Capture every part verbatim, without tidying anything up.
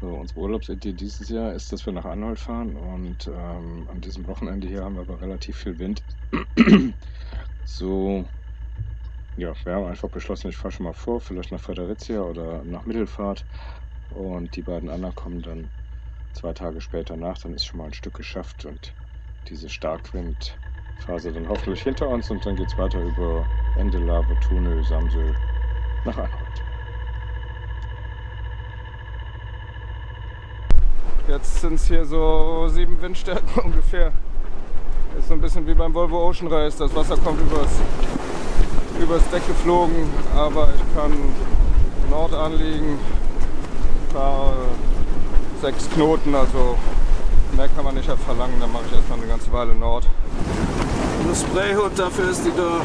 So, unsere Urlaubsidee dieses Jahr ist, dass wir nach Anhalt fahren und, ähm, an diesem Wochenende hier haben wir aber relativ viel Wind. So, ja, wir haben einfach beschlossen, ich fahre schon mal vor, vielleicht nach Fredericia oder nach Middelfart und die beiden anderen kommen dann zwei Tage später nach, dann ist schon mal ein Stück geschafft und diese Starkwindphase dann hoffentlich hinter uns und dann geht's weiter über Endelave, Thunel, Samsel nach Anhalt. Jetzt sind es hier so sieben Windstärken ungefähr. Ist so ein bisschen wie beim Volvo Ocean Race. Das Wasser kommt übers, übers Deck geflogen, aber ich kann Nord anliegen. Fahre sechs Knoten, also mehr kann man nicht verlangen. Dann mache ich erstmal eine ganze Weile Nord. Eine Sprayhood, dafür ist die da.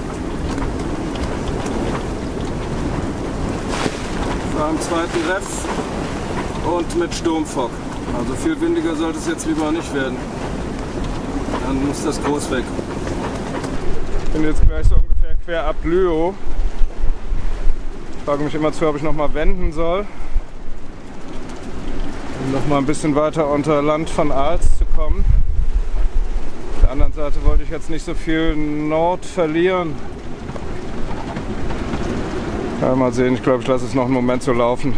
Ich fahre im zweiten Ref und mit Sturmfock. Also viel windiger sollte es jetzt lieber nicht werden. Dann muss das groß weg. Ich bin jetzt gleich so ungefähr quer ab Lüow. Ich frage mich immer zu, ob ich noch mal wenden soll. Um noch mal ein bisschen weiter unter Land von Aals zu kommen. Auf der anderen Seite wollte ich jetzt nicht so viel Nord verlieren. Ja, mal sehen, ich glaube, ich lasse es noch einen Moment so laufen.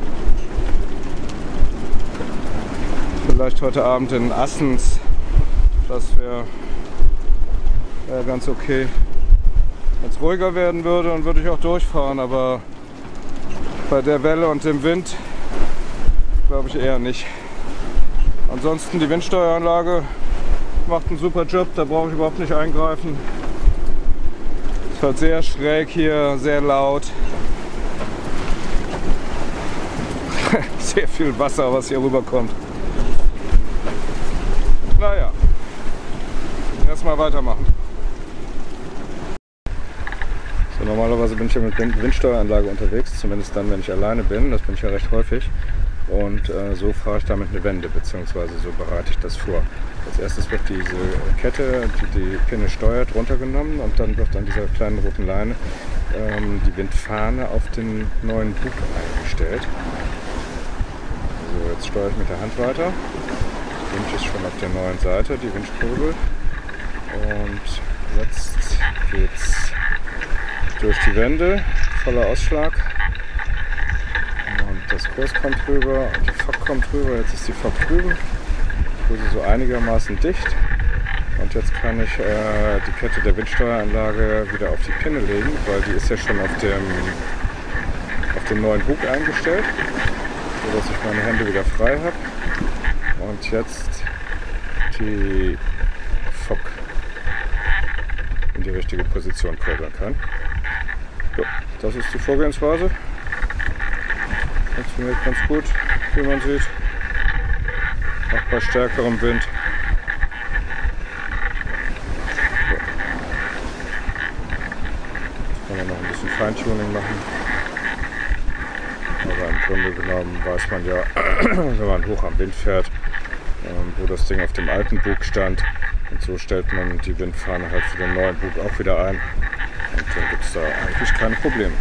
Vielleicht heute Abend in Assens, das wäre wär ganz okay. Wenn es ruhiger werden würde, dann würde ich auch durchfahren, aber bei der Welle und dem Wind glaube ich eher nicht. Ansonsten die Windsteueranlage macht einen super Job, da brauche ich überhaupt nicht eingreifen. Es ist halt sehr schräg hier, sehr laut. Sehr viel Wasser, was hier rüberkommt. Naja, erstmal weitermachen. So, normalerweise bin ich ja mit Windsteueranlage unterwegs, zumindest dann, wenn ich alleine bin. Das bin ich ja recht häufig. Und äh, so fahre ich damit eine Wende, beziehungsweise so bereite ich das vor. Als erstes wird diese Kette, die die Pinne steuert, runtergenommen und dann wird an dieser kleinen roten Leine ähm, die Windfahne auf den neuen Bug eingestellt. So, jetzt steuere ich mit der Hand weiter. Der Wind ist schon auf der neuen Seite, die Windkurbel. Und jetzt geht's durch die Wände, voller Ausschlag. Und das Kurs kommt rüber und die Fock kommt rüber. Jetzt ist die Fock drüben. Die Kurse so einigermaßen dicht. Und jetzt kann ich äh, die Kette der Windsteueranlage wieder auf die Pinne legen, weil die ist ja schon auf dem, auf dem neuen Bug eingestellt, sodass ich meine Hände wieder frei habe. Und jetzt die Fock in die richtige Position kurbeln kann. So, das ist die Vorgehensweise. Funktioniert ganz gut, wie man sieht. Auch bei stärkerem Wind. So. Jetzt kann man noch ein bisschen Feintuning machen. Aber im Grunde genommen weiß man ja, wenn man hoch am Wind fährt, wo das Ding auf dem alten Bug stand. Und so stellt man die Windfahne halt für den neuen Bug auch wieder ein. Und dann gibt es da eigentlich keine Probleme.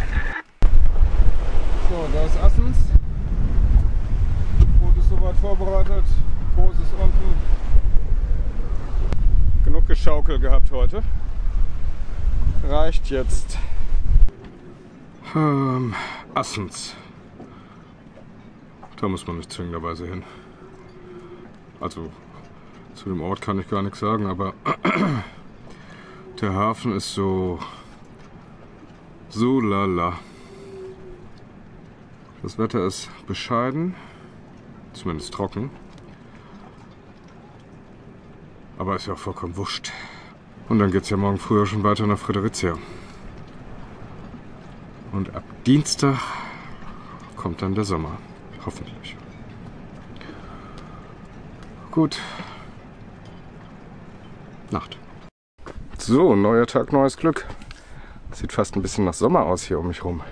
So, da ist Assens. Boot ist soweit vorbereitet. Kurs ist unten. Genug Geschaukel gehabt heute. Reicht jetzt. Ähm, Assens. Da muss man nicht zwingenderweise hin. Also zu dem Ort kann ich gar nichts sagen, aber der Hafen ist so so lala. Das Wetter ist bescheiden, zumindest trocken, aber ist ja auch vollkommen wurscht. Und dann geht es ja morgen früh schon weiter nach Fredericia. Und ab Dienstag kommt dann der Sommer, hoffentlich. Gut. Nacht. So, neuer Tag, neues Glück. Sieht fast ein bisschen nach Sommer aus hier um mich rum.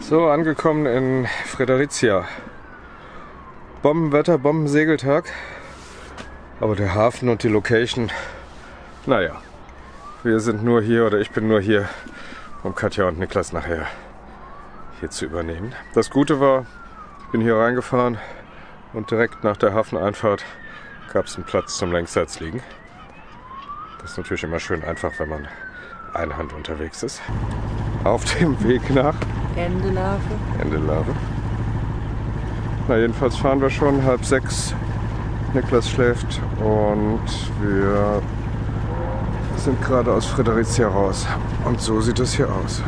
So, angekommen in Fredericia. Bombenwetter, Bombensegeltag. Aber der Hafen und die Location, naja, wir sind nur hier, oder ich bin nur hier, um Katja und Niklas nachher hier zu übernehmen. Das Gute war, ich bin hier reingefahren und direkt nach der Hafeneinfahrt gab es einen Platz zum Längsseits liegen. Das ist natürlich immer schön einfach, wenn man einhand unterwegs ist. Auf dem Weg nach Endelave. Endelave. Na, jedenfalls fahren wir schon halb sechs. Niklas schläft und wir sind gerade aus Fredericia raus. Und so sieht es hier aus.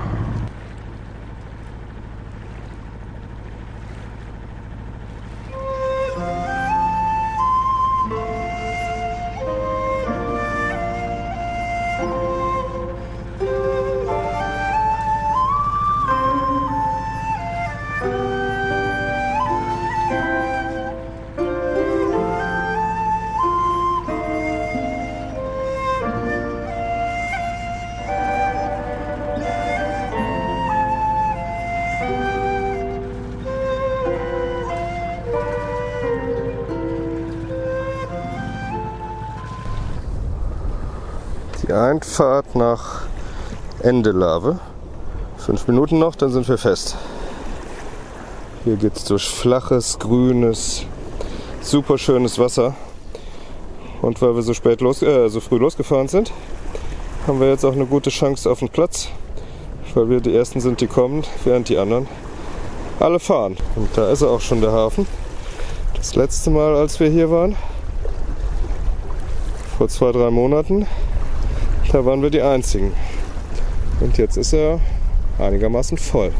Die Einfahrt nach Endelave. Fünf Minuten noch, dann sind wir fest. Hier geht es durch flaches, grünes, super schönes Wasser. Und weil wir so spät los, äh, so früh losgefahren sind, haben wir jetzt auch eine gute Chance auf den Platz. Weil wir die Ersten sind, die kommen, während die anderen alle fahren. Und da ist er auch schon, der Hafen. Das letzte Mal, als wir hier waren, vor zwei, drei Monaten, da waren wir die Einzigen. Und jetzt ist er einigermaßen voll.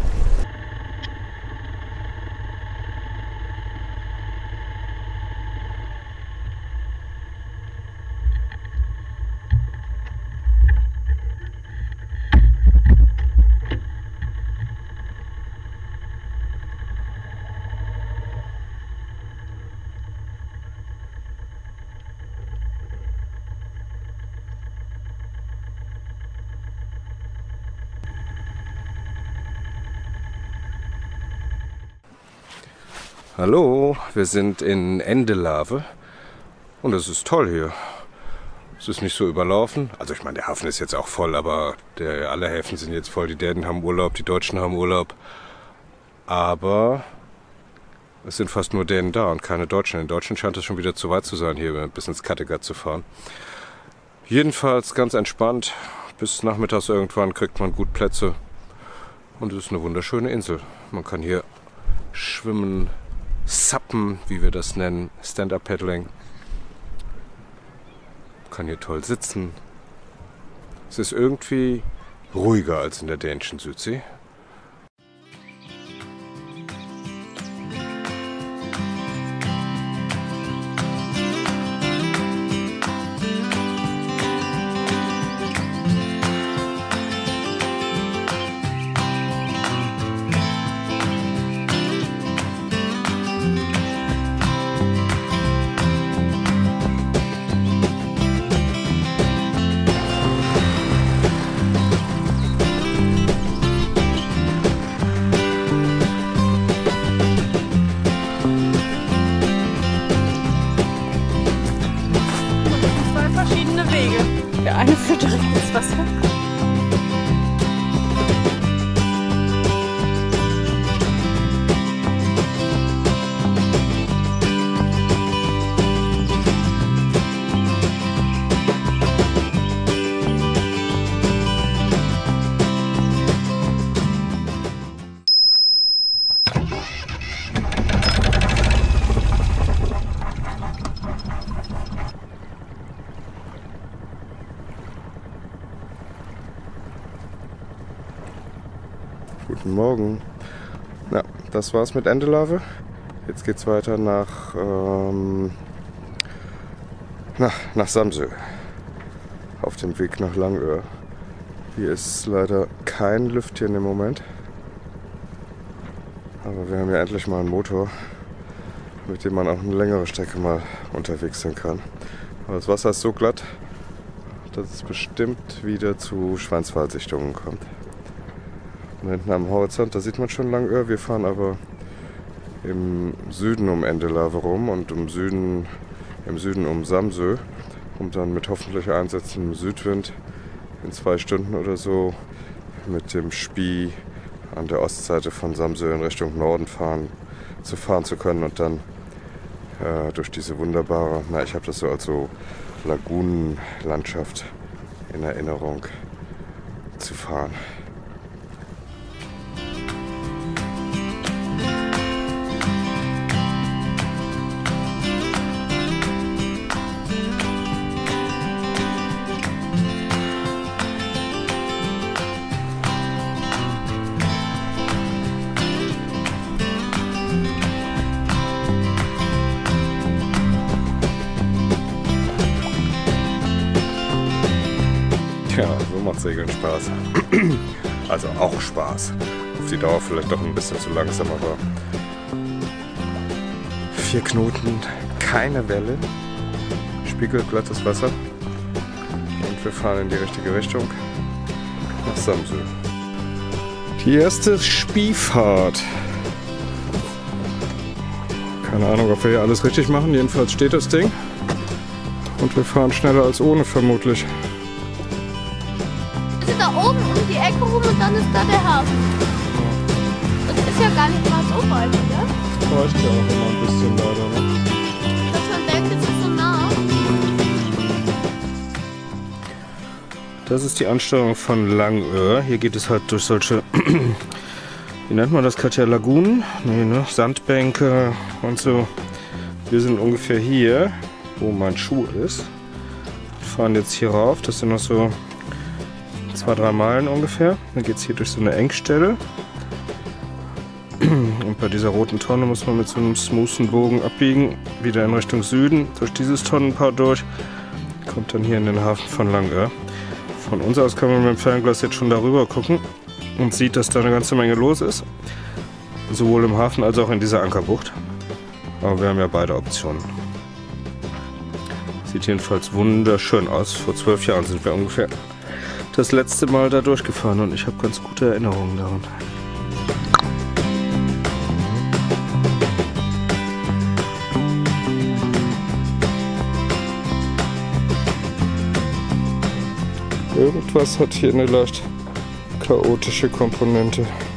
Hallo, wir sind in Endelave und es ist toll hier. Es ist nicht so überlaufen. Also ich meine, der Hafen ist jetzt auch voll, aber der, alle Häfen sind jetzt voll. Die Dänen haben Urlaub, die Deutschen haben Urlaub. Aber es sind fast nur Dänen da und keine Deutschen. In Deutschland scheint es schon wieder zu weit zu sein, hier bis ins Kattegat zu fahren. Jedenfalls ganz entspannt. Bis nachmittags irgendwann kriegt man gut Plätze. Und es ist eine wunderschöne Insel. Man kann hier schwimmen, Suppen, wie wir das nennen, Stand-Up-Paddling. Kann hier toll sitzen. Es ist irgendwie ruhiger als in der dänischen Südsee. Der eine führt direkt ins Wasser. Guten Morgen. Ja, das war's mit Endelave. Jetzt geht's weiter nach, ähm, nach, nach Samsø. Auf dem Weg nach Langø. Hier ist leider kein Lüftchen im Moment. Aber wir haben ja endlich mal einen Motor, mit dem man auch eine längere Strecke mal unterwegs sein kann. Aber das Wasser ist so glatt, dass es bestimmt wieder zu Schweinswaldsichtungen kommt. Und hinten am Horizont, da sieht man schon Langöhr. Wir fahren aber im Süden um Endelave rum und im Süden, im Süden um Samsø, um dann mit hoffentlich einsetzendem Südwind in zwei Stunden oder so mit dem Spie an der Ostseite von Samsø in Richtung Norden fahren, zu fahren zu können und dann äh, durch diese wunderbare, na ich habe das so als so Lagunenlandschaft in Erinnerung zu fahren. Ja, so macht Segeln Spaß. Also auch Spaß. Auf die Dauer vielleicht doch ein bisschen zu langsam, aber vier Knoten, keine Welle, spiegelglattes Wasser und wir fahren in die richtige Richtung nach Samsø. Die erste Spiefahrt. Keine Ahnung, ob wir hier alles richtig machen, jedenfalls steht das Ding und wir fahren schneller als ohne vermutlich. Da oben um die Ecke rum und dann ist da der Hafen. Das ist ja gar nicht mal so weit, oder? Das reicht ja auch immer ein bisschen leider, ne? Dass man denkt, es ist so nah. Das ist die Ansteuerung von Langöhr. Hier geht es halt durch solche, wie nennt man das, Katja, Lagunen? Nee, ne? Sandbänke und so. Wir sind ungefähr hier, wo mein Schuh ist. Wir fahren jetzt hier rauf, das sind noch so zwei, drei Meilen ungefähr. Dann geht es hier durch so eine Engstelle. Und bei dieser roten Tonne muss man mit so einem smoothen Bogen abbiegen, wieder in Richtung Süden, durch dieses Tonnenpaar durch. Kommt dann hier in den Hafen von Langöhr. Von uns aus kann man mit dem Fernglas jetzt schon darüber gucken und sieht, dass da eine ganze Menge los ist. Sowohl im Hafen als auch in dieser Ankerbucht. Aber wir haben ja beide Optionen. Sieht jedenfalls wunderschön aus. Vor zwölf Jahren sind wir ungefähr das letzte Mal da durchgefahren und ich habe ganz gute Erinnerungen daran. Irgendwas hat hier eine leicht chaotische Komponente.